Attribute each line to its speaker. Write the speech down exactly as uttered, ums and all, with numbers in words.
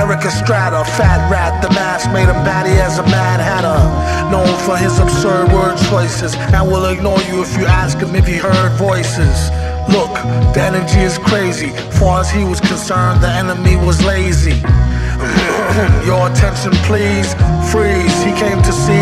Speaker 1: Eric Estrada, fat rat, the mask made him batty as a Mad Hatter. Known for his absurd word choices, and will ignore you if you ask him if he heard voices. Look, the energy is crazy. Far as he was concerned, the enemy was lazy. Your attention please, freeze. He came to see